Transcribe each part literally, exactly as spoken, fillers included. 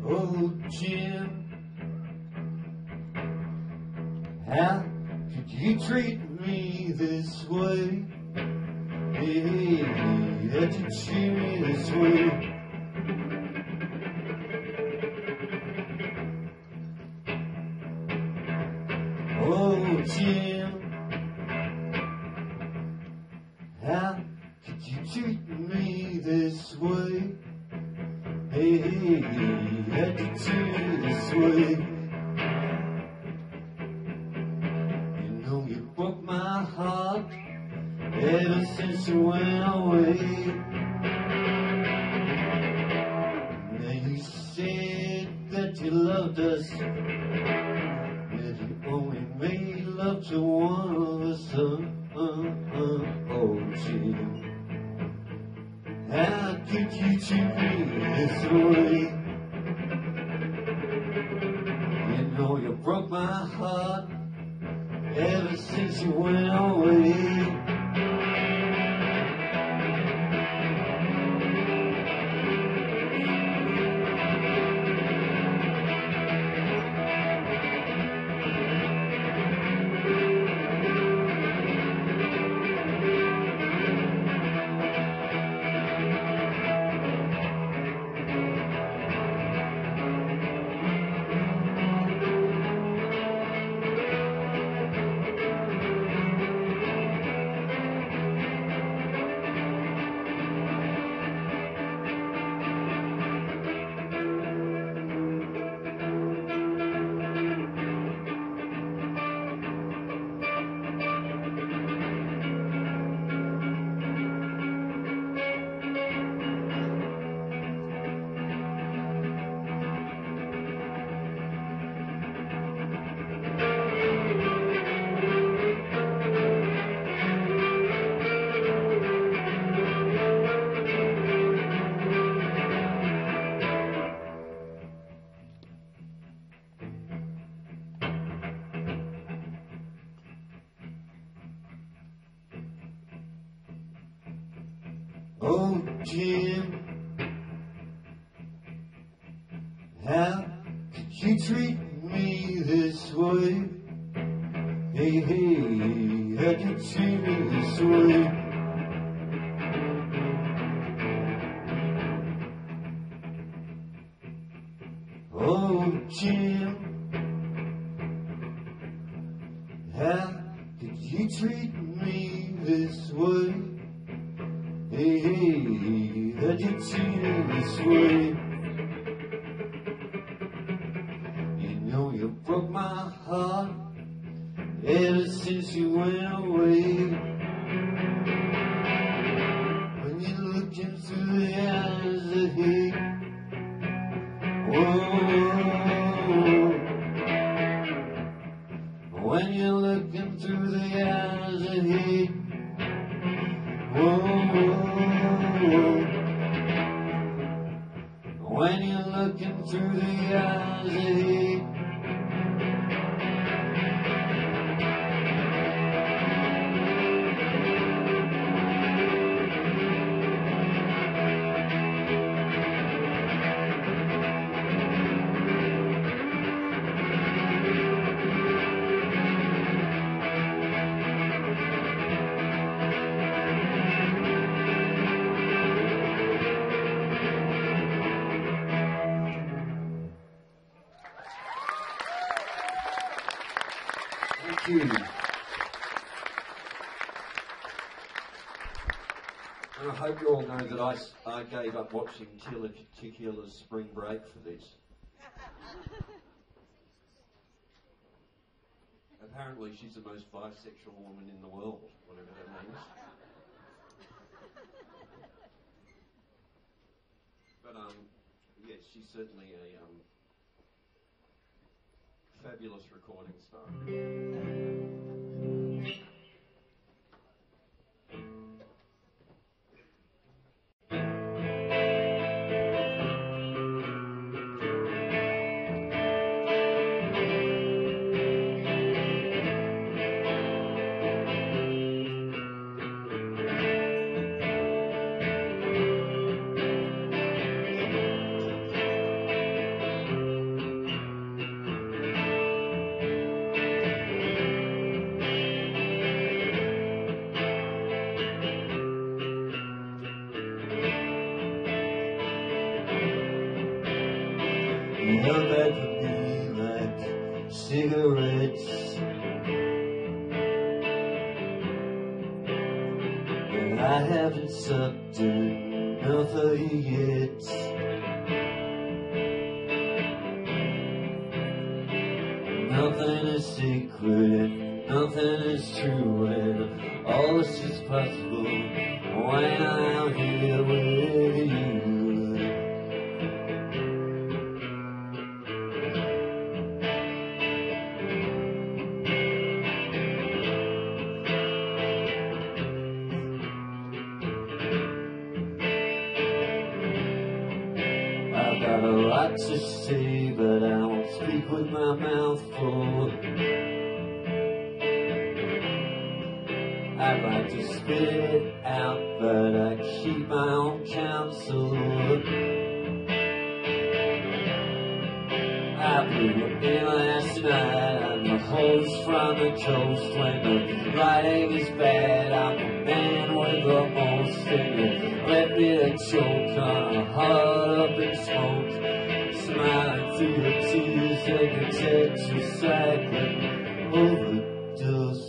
Oh, Jim, how could you treat me this way? Hey, how'd you treat me this way? Oh, Jim, how could you treat me this way? Hey, how'd you treat me this way? You know you broke my heart ever since you went away. Now you said that you loved us, that you only made love to one of us. Uh, uh, uh, oh, Jim, how could you treat me this way? You know you broke my heart ever since you went away. Oh, Jim, how could you treat me this way? Hey, hey, how'd you treat me this way? Oh, Jim, how could you treat me this way? Hey, hey, how'd you treat me this way? You know you broke my heart ever since you went away. When you looked into the eyes of hate, whoa. When you look into the eyes of hate, whoa. When you look into the eyes of hate, thank you. And I hope you all know that I, s- I gave up watching Tila Tequila's Spring Break for this. Apparently she's the most bisexual woman in the world, whatever that means. But um, yes, she's certainly a um, fabulous recording star. I haven't sucked enough of you yet. Nothing is secret, nothing is true, and all is just possible when I'm here with you. I've got a lot to say, but I won't speak with my mouth full. I'd like to spit it out, but I keep my own counsel. I blew in last night, I'm the host from the coast. When the writing is bad, I'm a man with the most. And you let me a choke on a heart up in smoke. Smiling through your tears and your tetracycline overdose.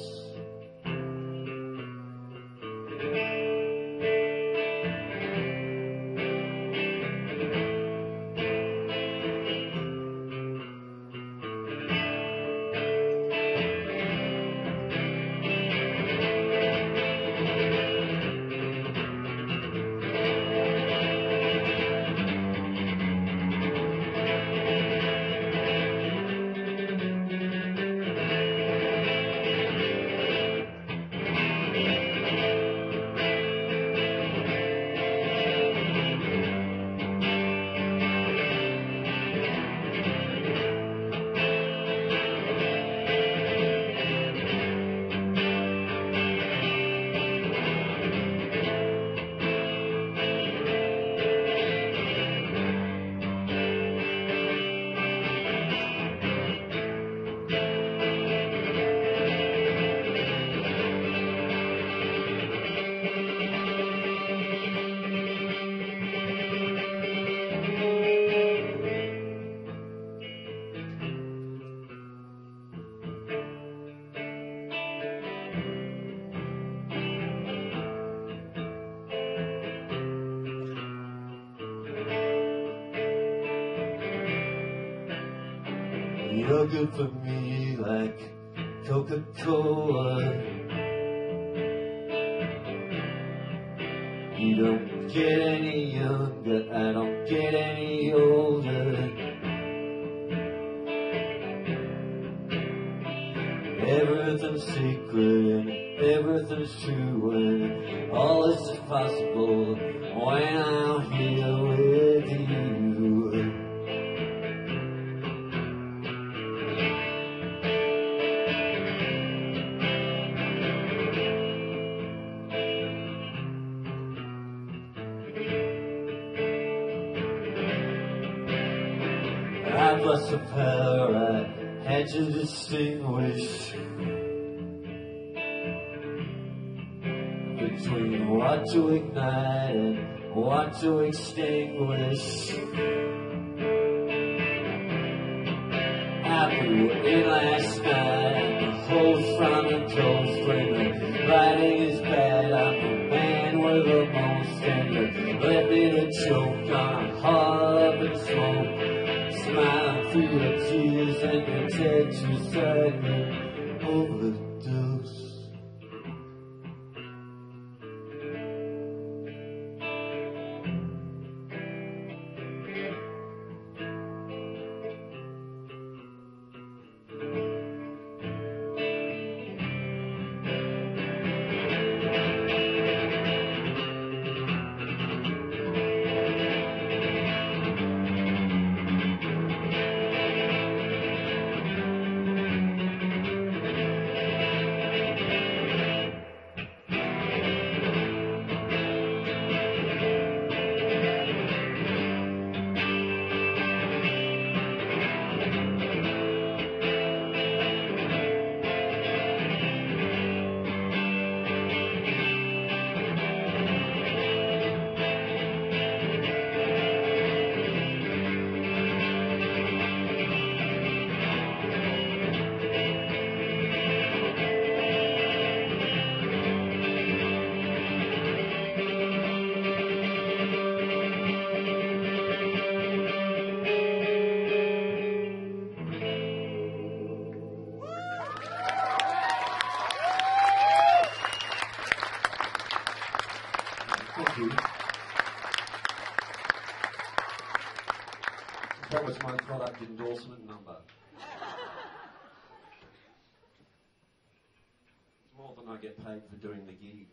You're good for me like Coca-Cola. You don't get any younger, I don't get any older. Everything's secret and everything's true, and all is just possible when I'm here with you. I bless the power I had to distinguish between what to ignite and what to extinguish. I blew in last night, the whole from the coast. When the writing is bad, I'm a man with a most. And you let me to choke on a heart up in smoke. Smile through your tears and your tetracycline overdose. Thank you. That was my product endorsement number. It's more than I get paid for doing the gig.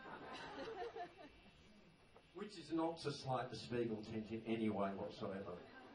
Which is not to slight the Spiegel tent in any way whatsoever.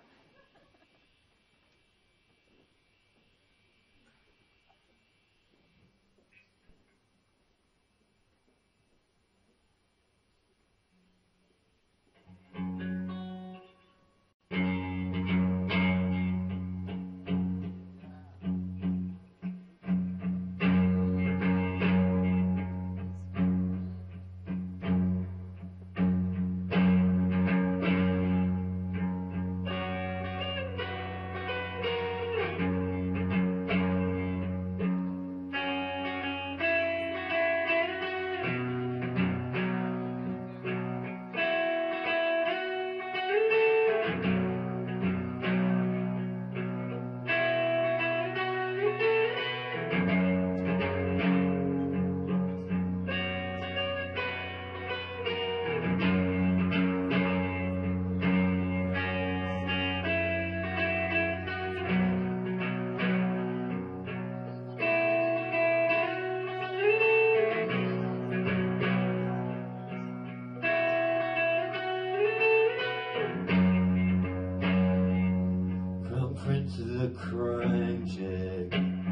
Prince of the crime jag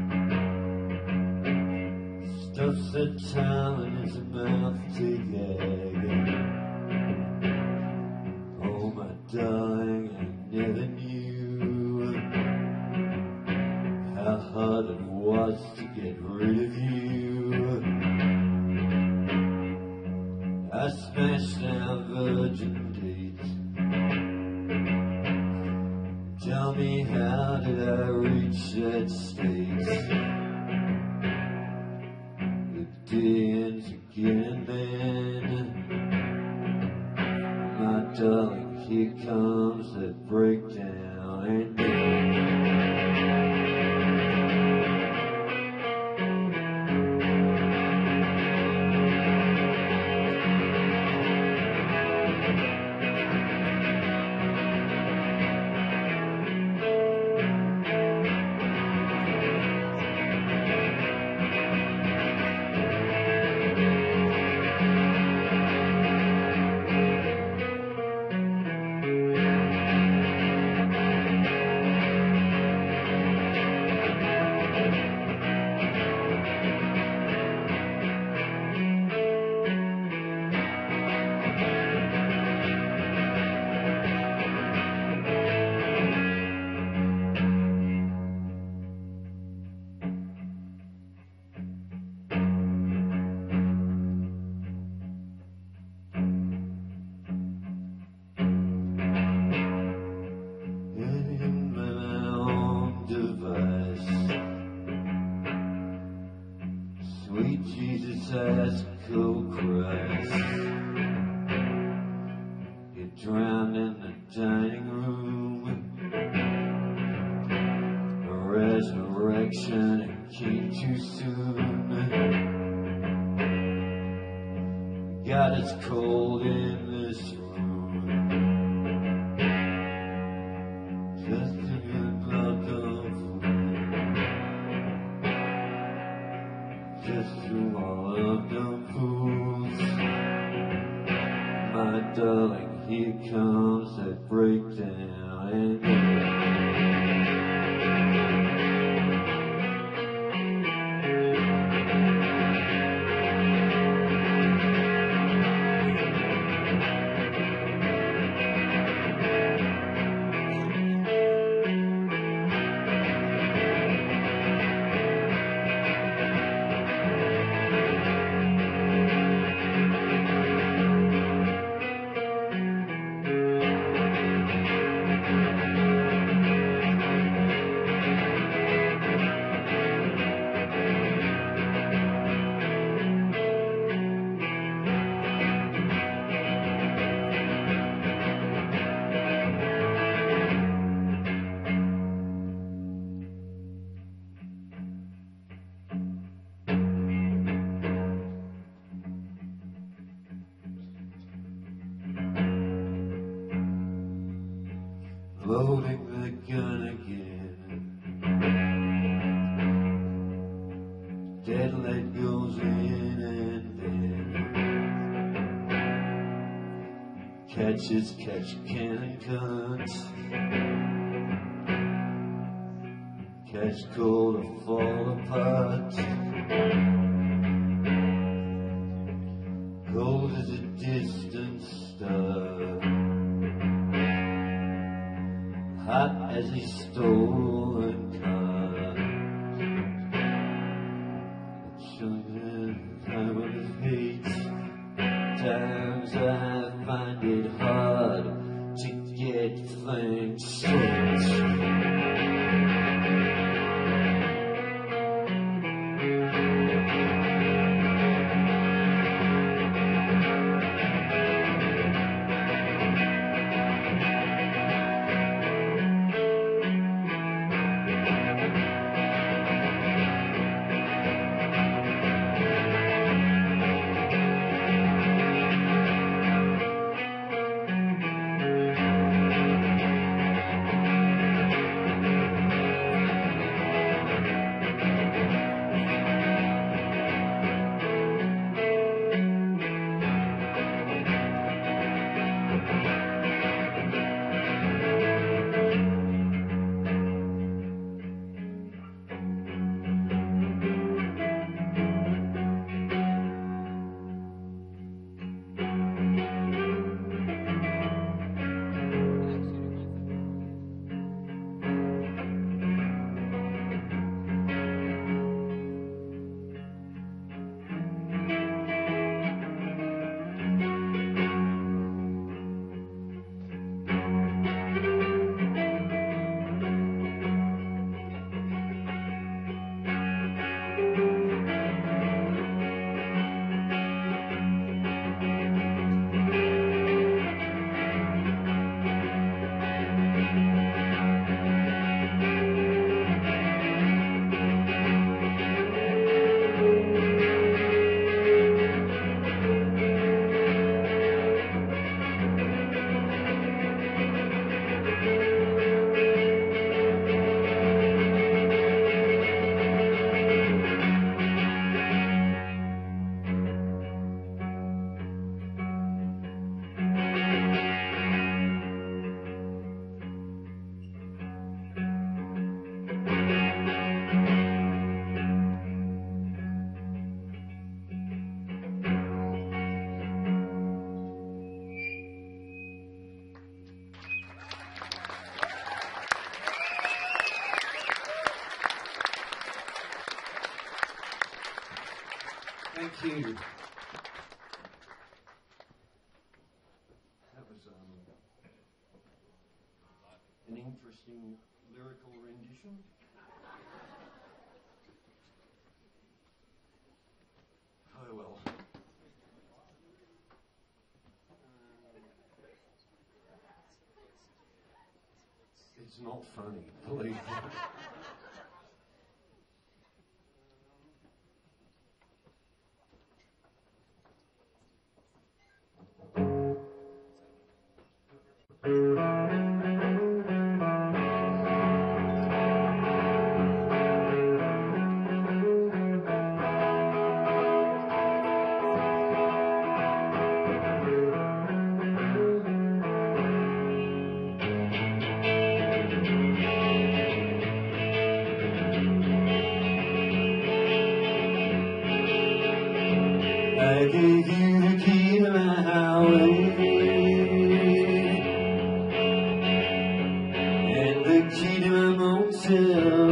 stuffs the towel in his mouth to gag. Oh my darling, I never knew how hard it was to get rid of you. I smashed our virgin dates. Tell me, how did I reach that state? The day ends again and then, my darling, here comes that breakdown and then. Sweet Jesus, ask, oh Christ, you drowned in the dining room. A resurrection, it came too soon. God, it's cold in this room. Just a good blood of just to all of them fools. My darling, here comes that breakdown and loading the gun again. Dead lead goes in and then catches, catch cannon cuts, catch cold or fall apart. Cold as a distant star, hot as a stolen car. Children, time of hate. Times I find it hard to get things straight. Thank you. That was um, an interesting lyrical rendition. Oh well. It's not funny, believe me. I gave you the key to my highway and the key to my motel,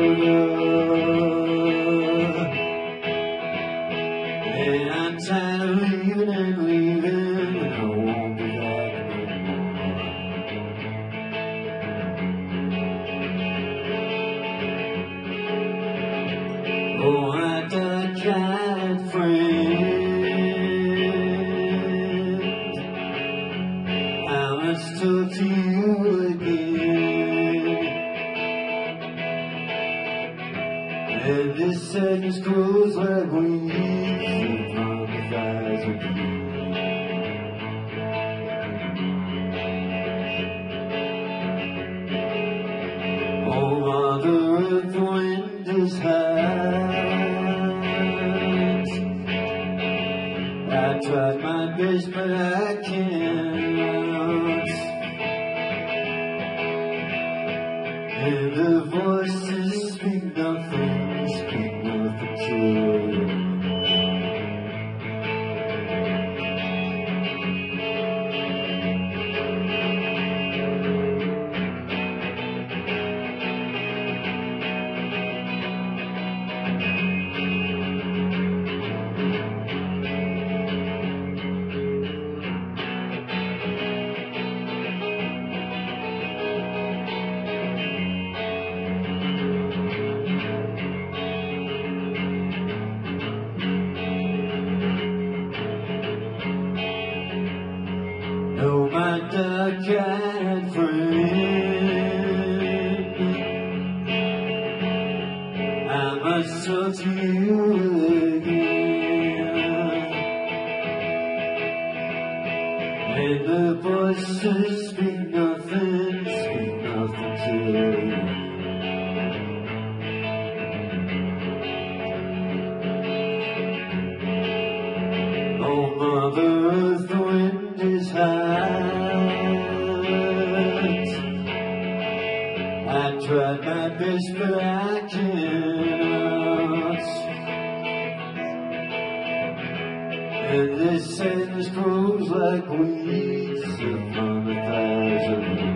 and I'm tired of leaving and leaving, and I won't be back no more. Oh, I got a kind friend. Let's talk to you again, and this sadness grows like weeds upon the thighs of you. I tried my best, but I can't. And the voices speak nothing, speak nothing to you. Oh, my dark-eyed friend, I must talk to you again. And the voices speak nothing, speak nothing to you. Oh, Mother Earth, the wind is high. I tried my best, but I cannot. And this sadness grows like weeds upon a thousand.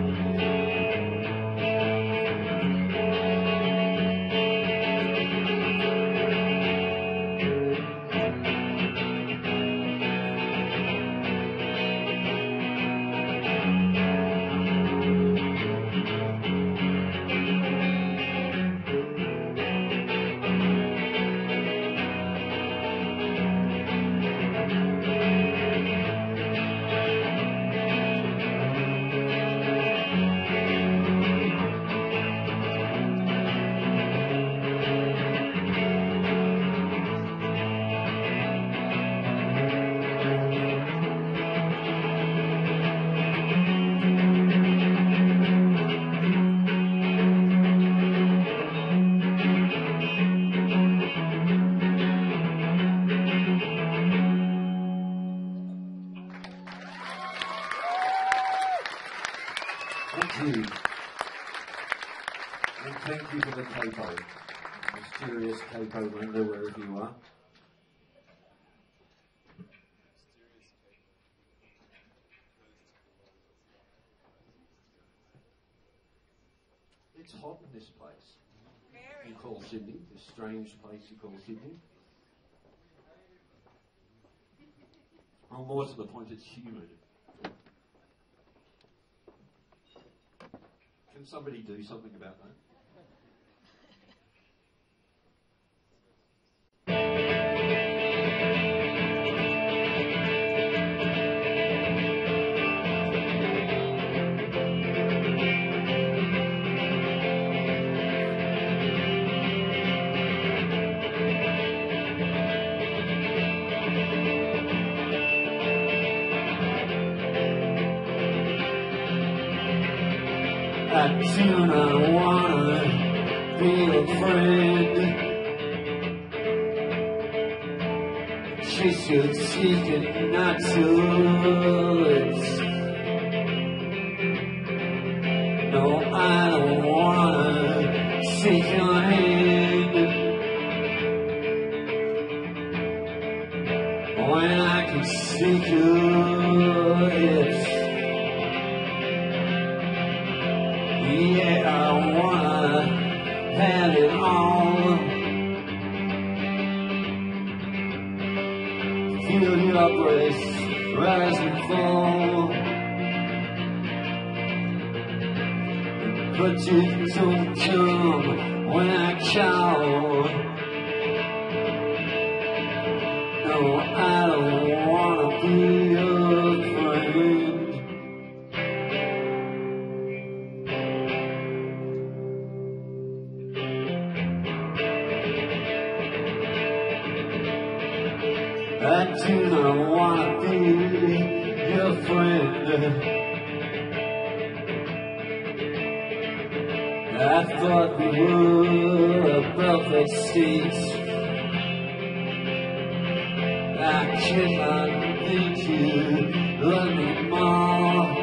Thank you. And thank you for the capo. Mysterious capo window, wherever you are. It's hot in this place. You call Sydney, this strange place you call Sydney. Oh, more to the point, it's humid. Can somebody do something about that? I do not wanna be a friend. Chase your cheek and not your lips. No, I don't wanna shake your hand when I can shake your lips. Yeah, I wanna have it all. Feel your breath rise and fall. But you don't come when I call. No, I don't wanna be your friend. I do not want to be your friend. I thought we were above that stage. I cannot think you love me more.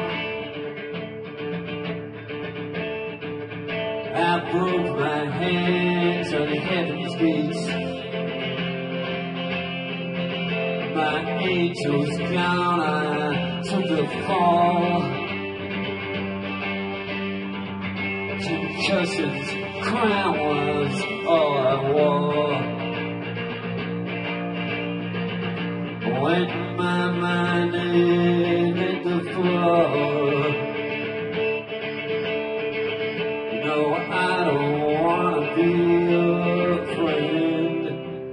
I broke my hands on the heaven's gates. My angel's gone, I took the fall. Concussion's crown was all I wore. When my mind hit the floor, you know I don't wanna be a friend.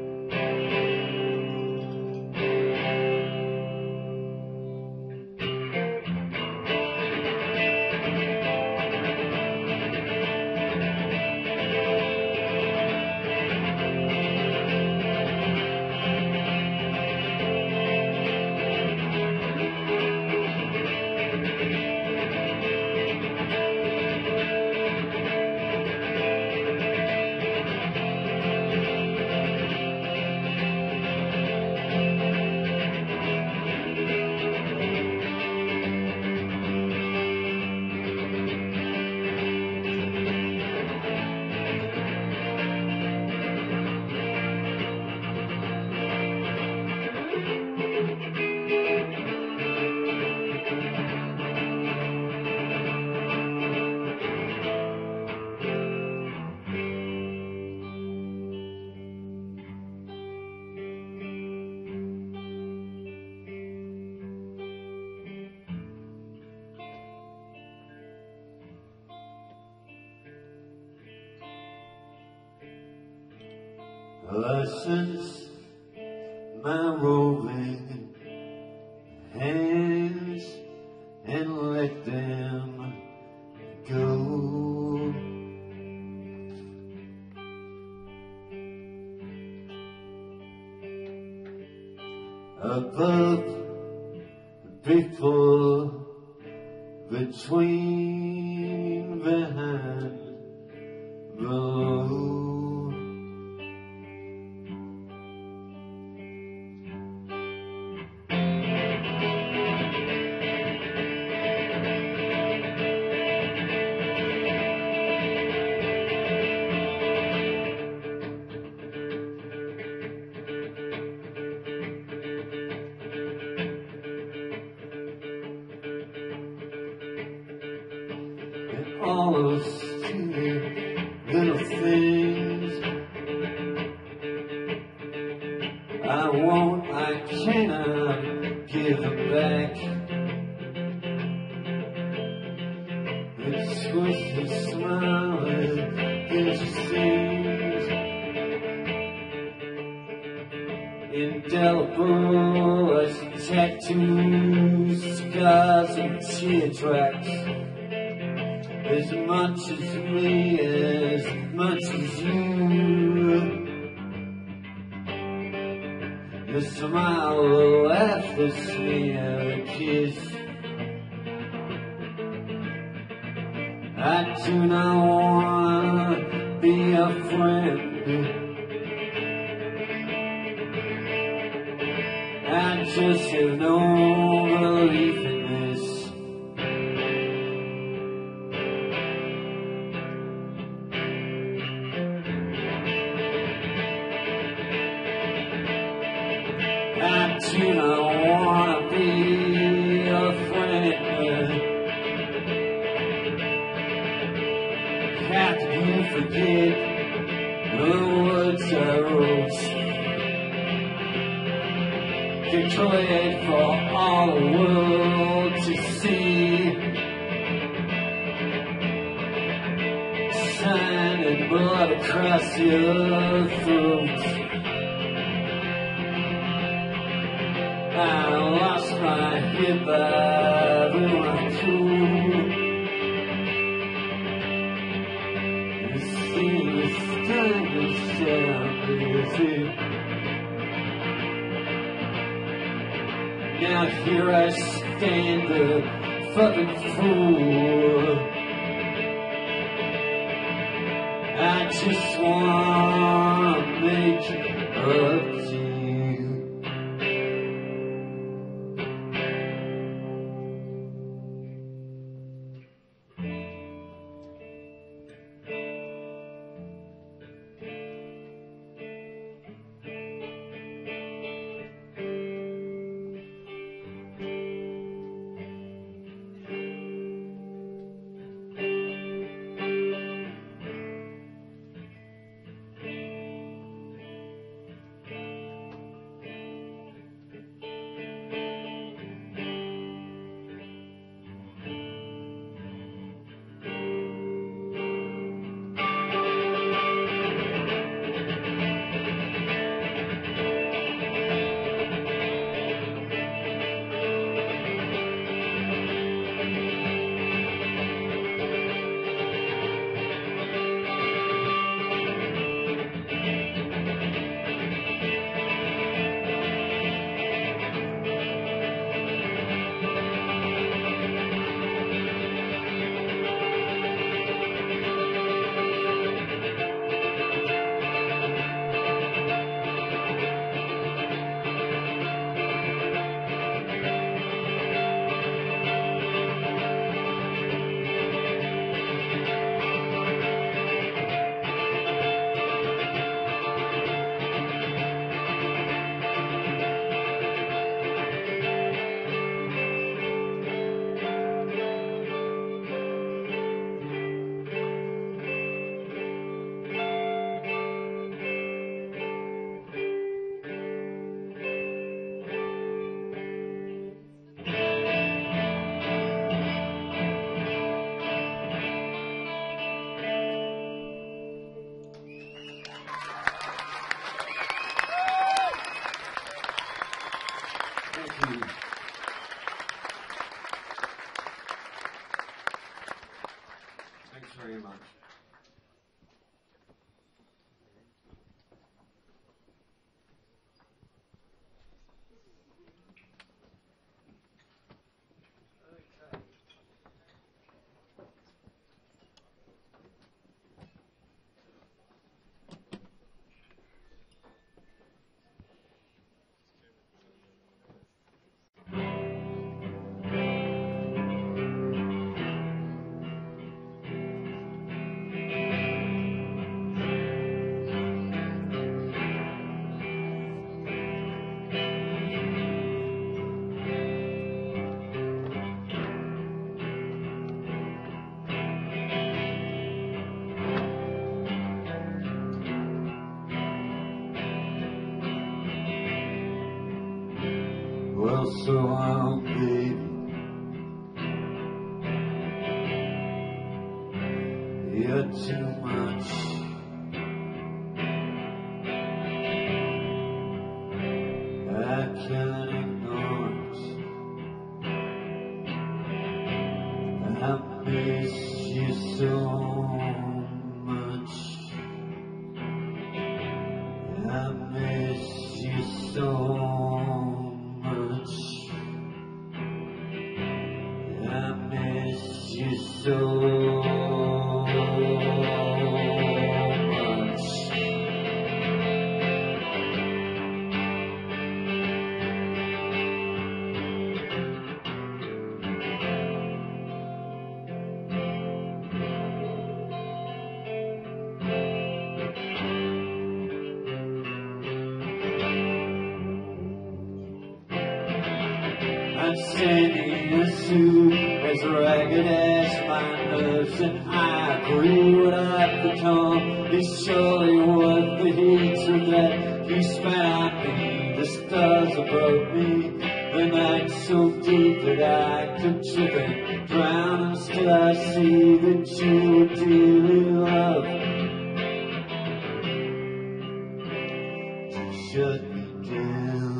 License my roving hands and let them go. Above, before, between, behind, below. All those stupid little things I won't, I cannot give them back. It's worth the smile that gives you things indelible as tattoos, scars and teardrops. As much as me, as much as you. Your smile will laugh with me a kiss. I do not wanna be a friend. I just have no belief in this. I do not wanna be a friend. How can you forget the words I wrote? Declared for all the world to see. Signed in blood across your throat. I lost my head by everyone cool. You see this time is down busy. Now here I stand, the fucking fool. I just wanna make it up to you. Thank you. Thanks very much. Well, so I'll baby, you're too much. I can't ignore it. I miss you so much. I miss you so much. I miss you so much. I'm standing in a suit as ragged as my nerves, and I agree what I've become is surely worth the hatred that you spent on me. The stars above me, the night so deep that I could trip and drown, and still I see that you dearly love. You shut me down.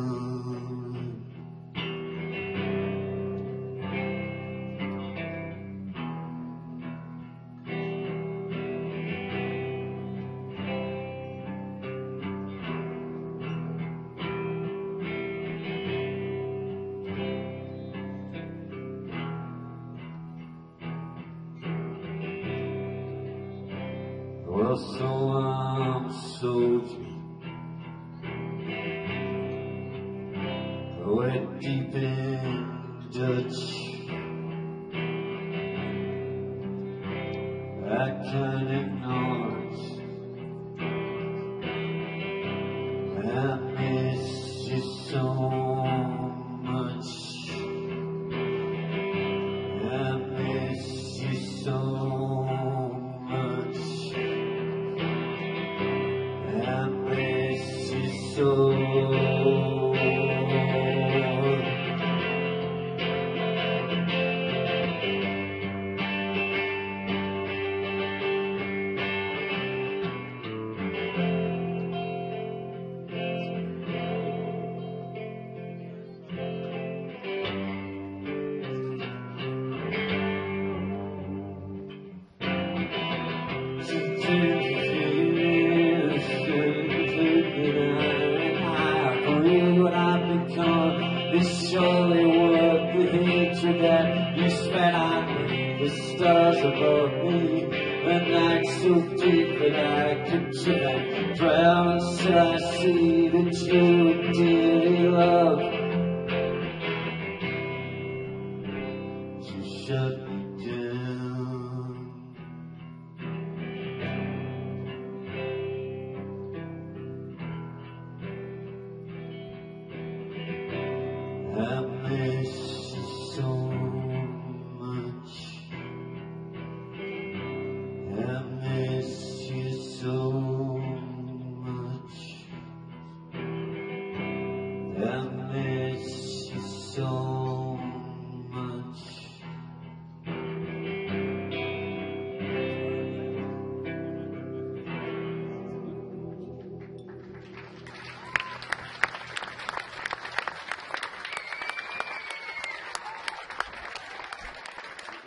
Well, so I'm a soldier, wet deep in Dutch. I can't ignore it. I miss you so much. I miss you so much. I miss you so. It's surely worth the hatred that you spent on me. The stars above me, the night so deep that I could trip and drown, and still I see that you dearly love. You shut me down. I miss you so much. I miss you so much. I miss you so much.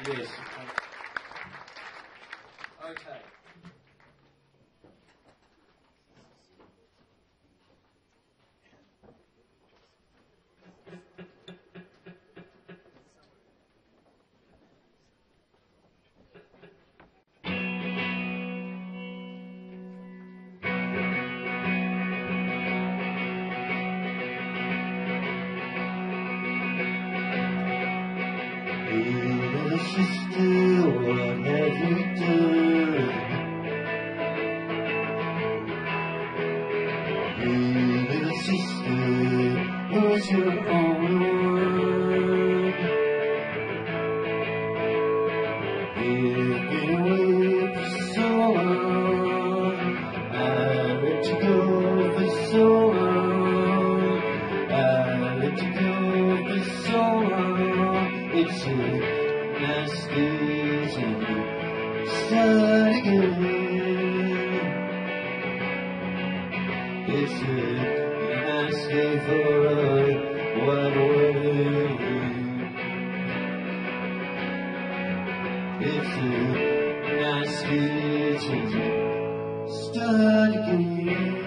Yes. Okay. Little sister, what have you done? Little sister, who's your only one? You've been away for so long, I let you go for so long, I let you go for so long. It's a nasty to start again. It's a nasty for a wide awake. It's a nasty to start again.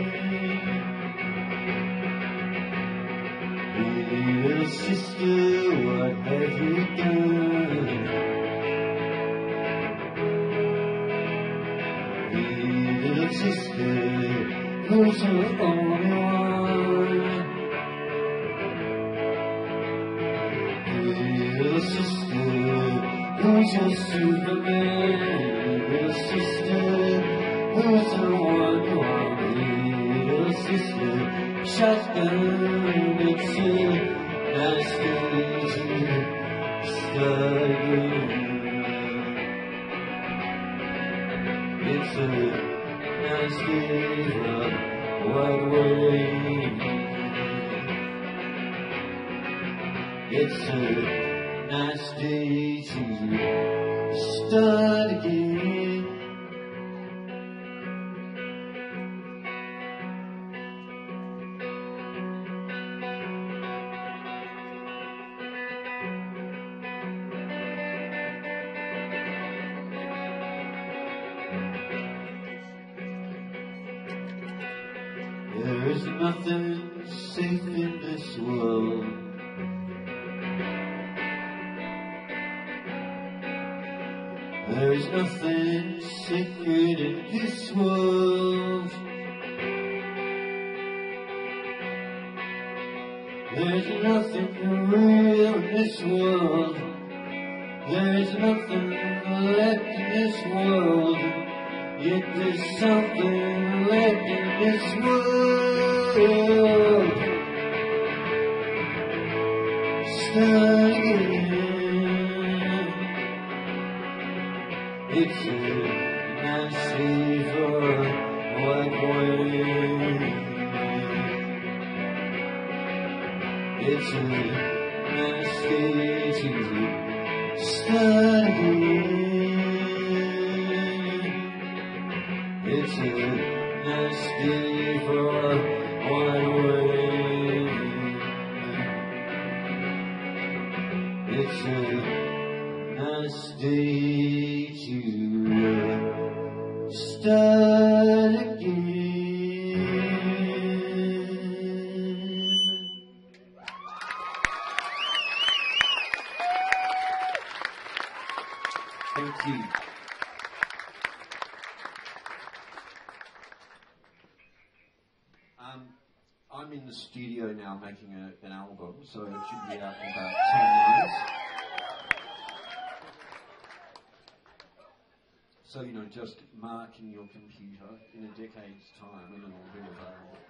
Little sister, what have you done? Little sister, who's your only one? Little sister, who's your Superman? Little sister, who's the one you want? Little sister, shotgun, it's a nasty to start again. It's a nasty wide awake. It's a nasty to start again. There is nothing safe in this world. There is nothing sacred in this world. There's nothing real in this world. There's nothing left in this world. Yet there's something left in this world. Start again. It's a nasty for white way. It's a nasty to start again. It's a nasty for white way. It's a nasty to start again. Thank you. Um, I'm in the studio now making a, an album, so it should be out in about ten years. So, you know, just mark in your computer in a decade's time and it'll be available.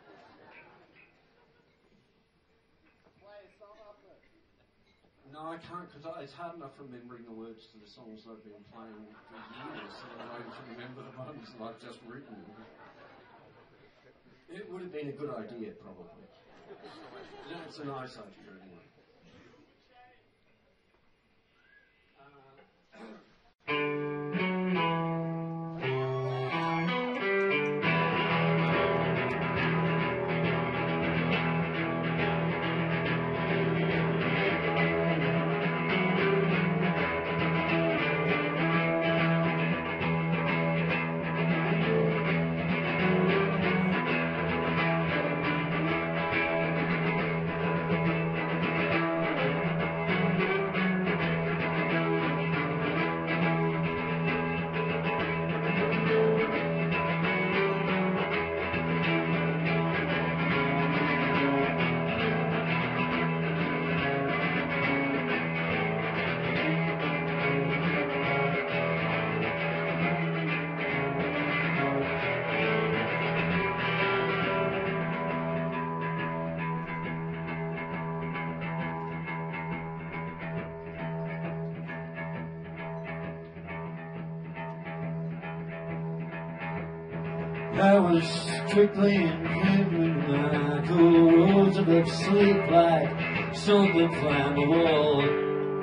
No, I can't, because it's hard enough remembering the words to the songs that I've been playing for years, so I don't remember the ones that I've just written. It would have been a good idea, probably. Yeah, it's a nice idea, anyway. I was strictly inhuman. I cool roads of sleep like something flammable.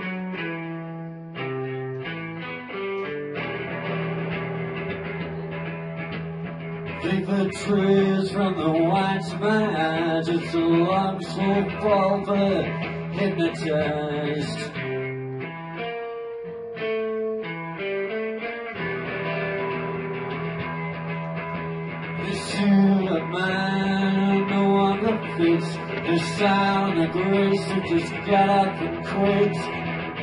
Vapor trails from the whites of my eyes. It's a long, slow fall, but hypnotized. This suit of mine no longer fits. The sound of grace that just got up and quit.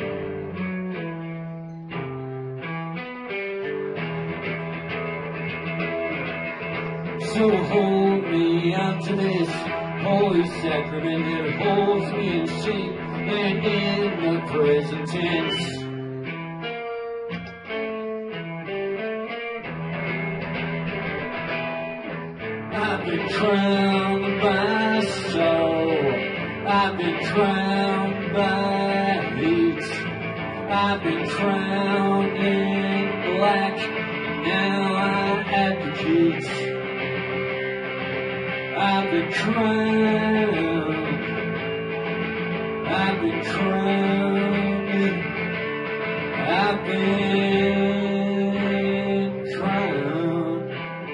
So hold me up to this holy sacrament that holds me in shape and in the present tense. I've been crowned by soul, I've been crowned by hate, I've been crowned in black, now I advocate. I've been crowned, I've been crowned, I've been crowned.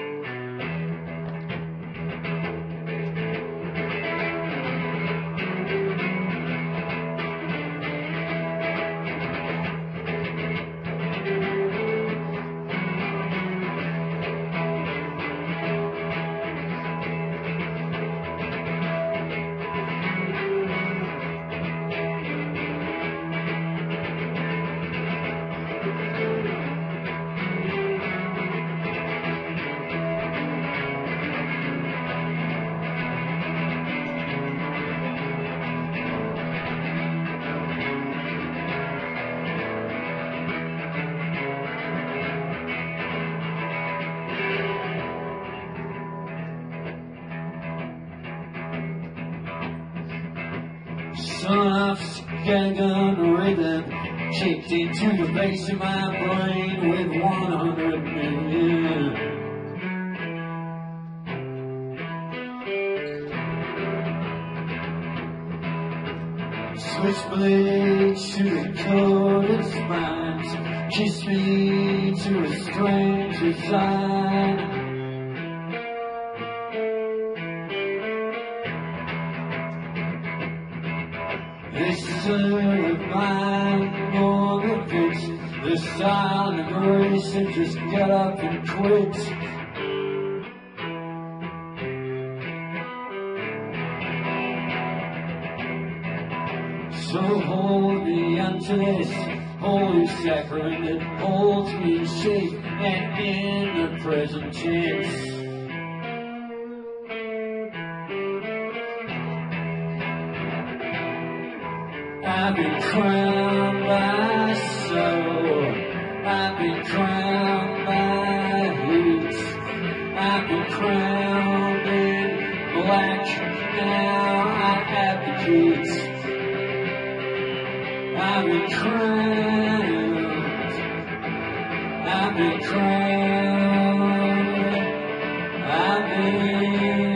Soft gun rhythm kicked into the base of my brain with one hundred million. Switchblades to the coded spines, kiss me to a stranger's eye. This serve mine more than fits. The sound of grace and just get up and quit. So hold me unto this holy sacrament that holds me in shape and in the present tense. I've been crowned by soul, I've been crowned by hate, I've been crowned in black, now I advocate. I've been crowned, I've been crowned, I've been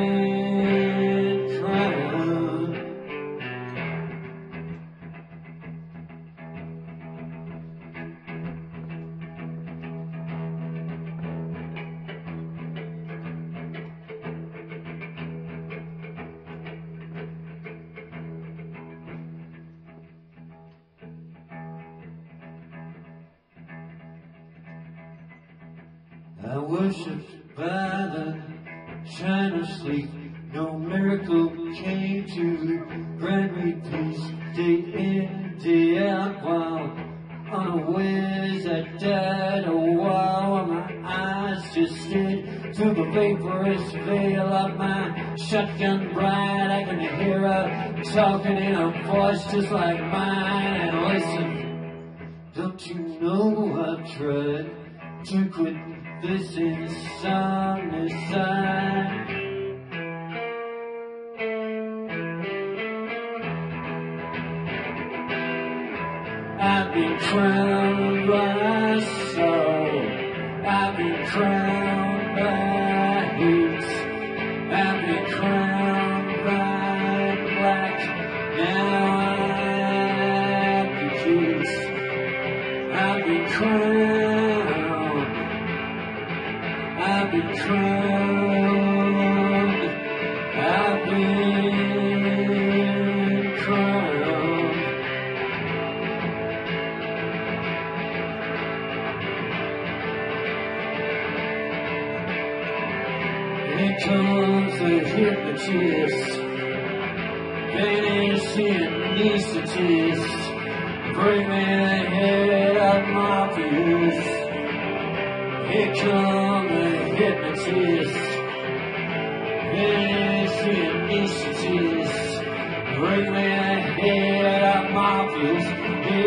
I worshipped by the shine of sleep. No miracle came to grant me peace. Day in, day out, while unawares I died a while, while my eyes just stayed through the vaporous veil of my shotgun bright. I can hear her talking in a voice just like mine. And listen, don't you know I've tried to quit this insomnicide? I've been crowned by soul, I've been crowned by comes the hypnotist, vanish anesthetist, bring me the head of Morpheus. Here comes the hypnotist, vanish anesthetist, bring me the head of Morpheus. Hey,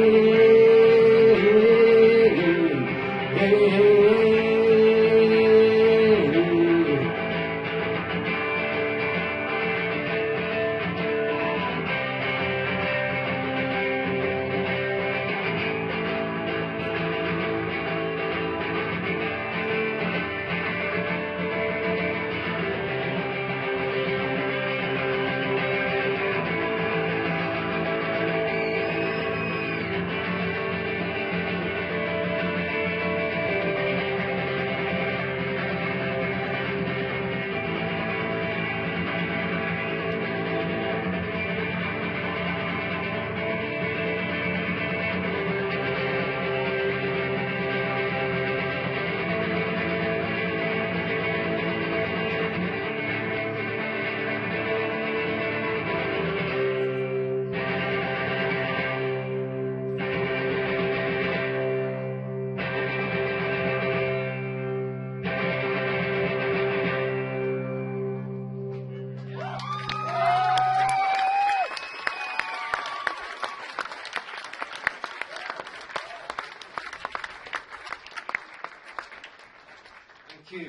hey, hey, hey. Thank you.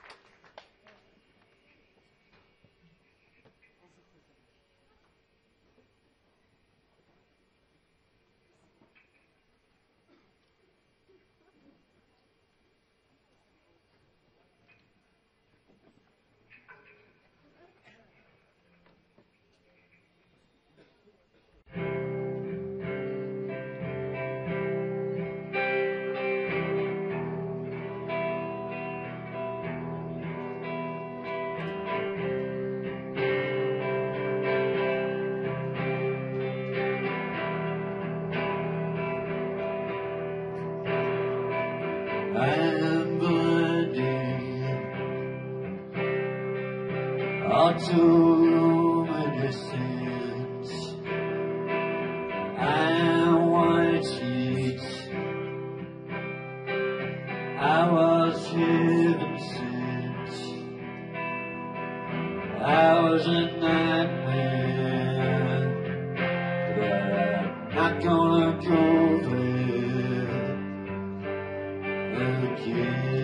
I'm blinding, autoluminescent. I am white heat. I was heaven sent. I was a nightmare, but I'm not gonna go there again.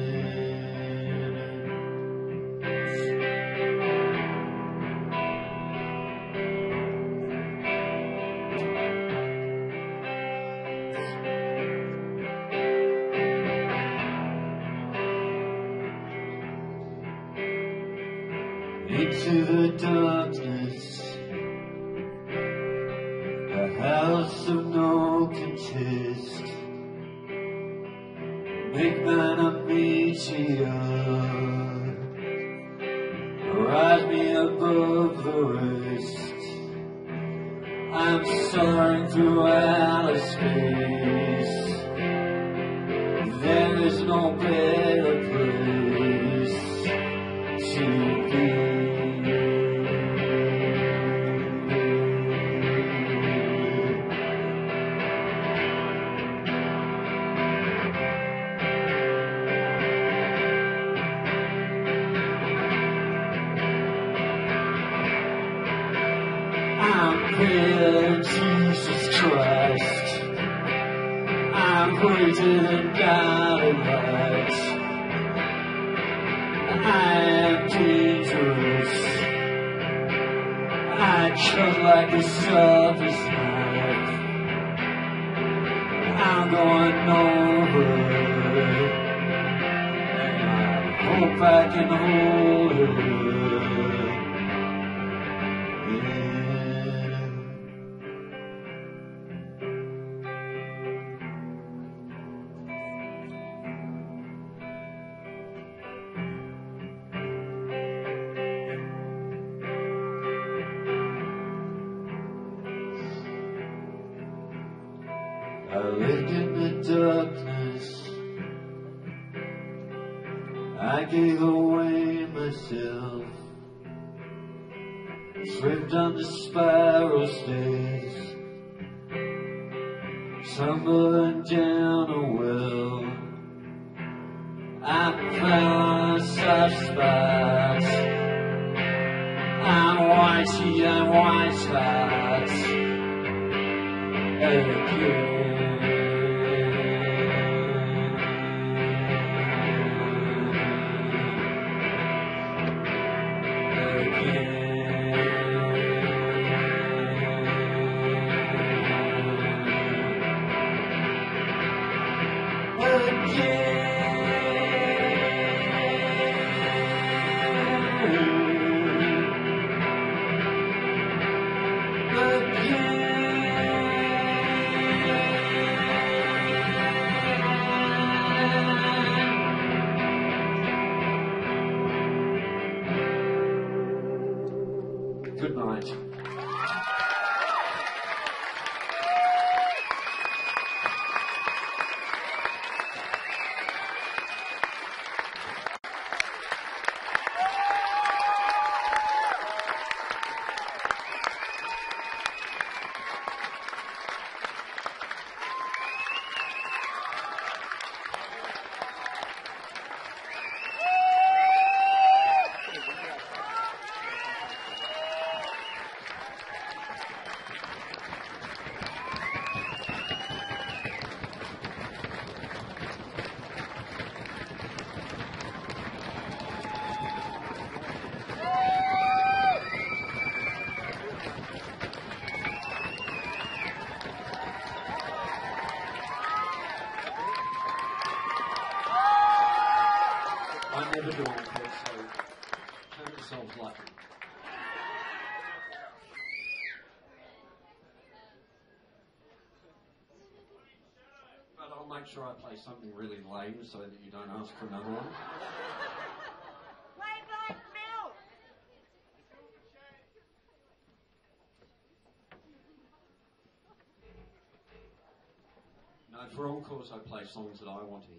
Into the darkness, a house of no contest. Make mine a meteor, rise me above the rest. I'm soaring through outer space. There is no better place to be. I'm praying Jesus Christ. I'm greater than God and light. I am dangerous. I cut like a sharpest knife. I'm going over, and I hope I can hold her. I lived in the darkness. I gave away my myself, tripped on the spiral stairs, tumbling down a well. I found soft spots on whitey and white spots again. Good night. I never do encore, so count yourselves lucky. But I'll make sure I play something really lame so that you don't ask for another one. Play Black Milk! No, for encores I play songs that I want to hear.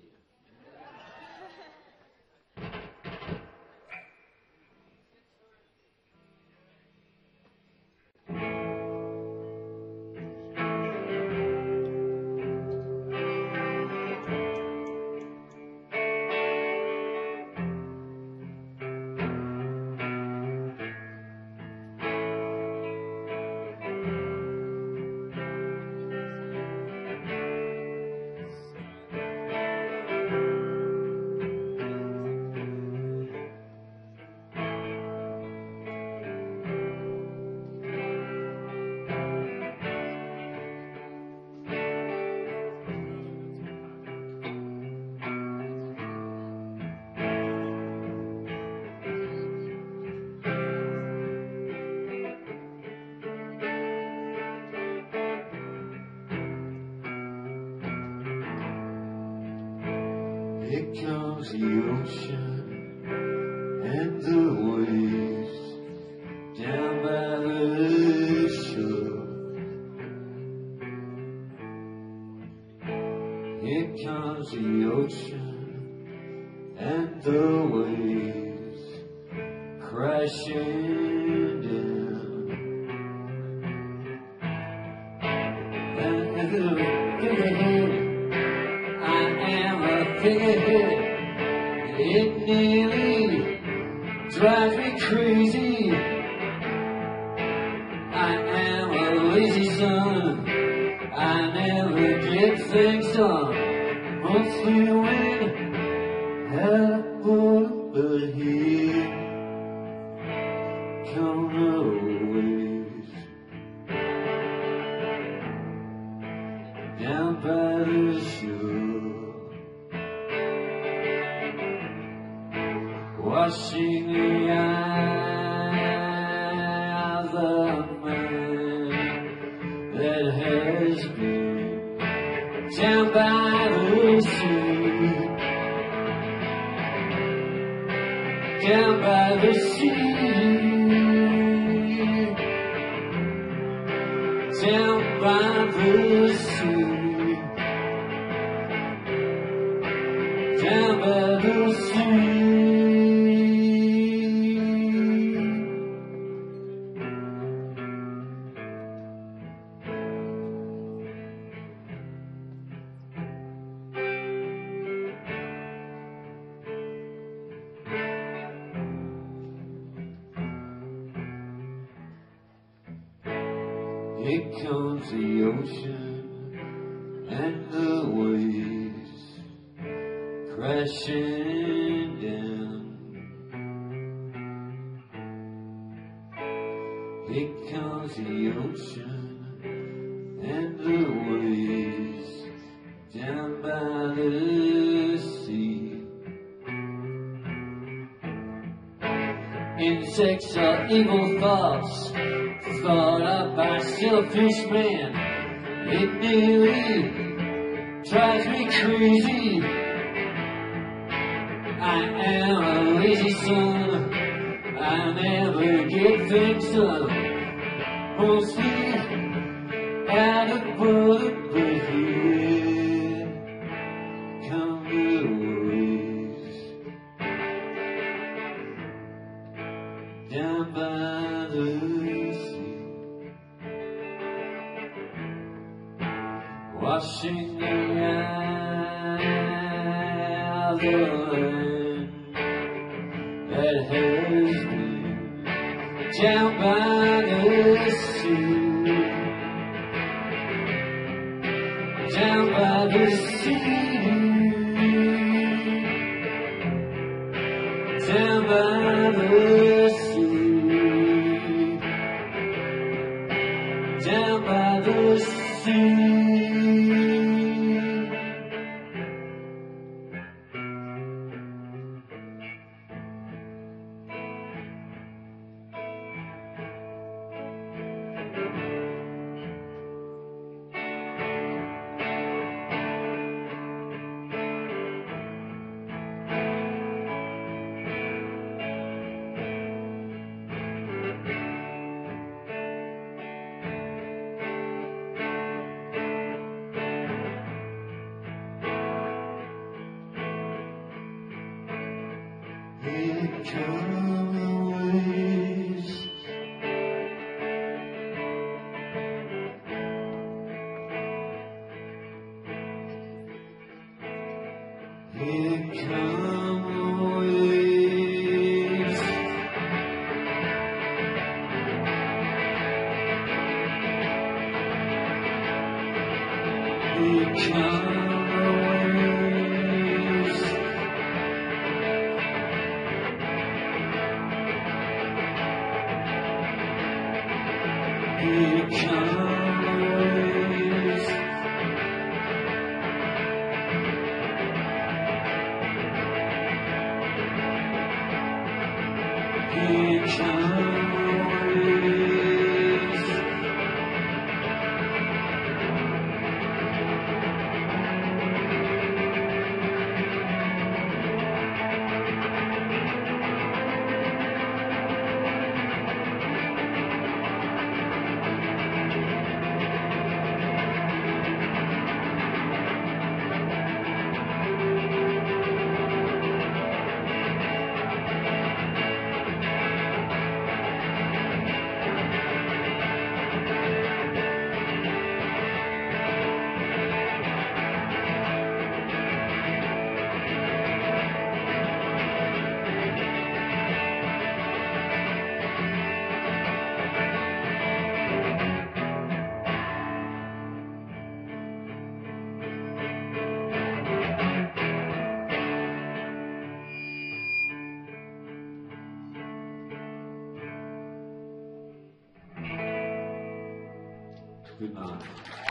Here comes the ocean and the waves down by the shore. Here comes the ocean and the waves crashing down. And the it nearly drives me crazy. I am a lazy son, I never get things done. Mostly when I want, but here come the waves down by the shore, washing the eye of the man that has been down by the sea, down by the sea, down by the sea, down by the sea. Here comes the ocean and the waves crashing down. Here comes the ocean and the waves down by the sea. Insects are evil thoughts thought up by selfish man. It nearly drives me crazy. I am a lazy son, I never get things done, mostly out of bullet breath. Here come the waves down by the sea, washing the eye of the land that has been down by the sea, down by the sea, down by the sea, down by the sea. Here come the waves, here come the waves, here come the waves, here come the waves, here come the waves, good night.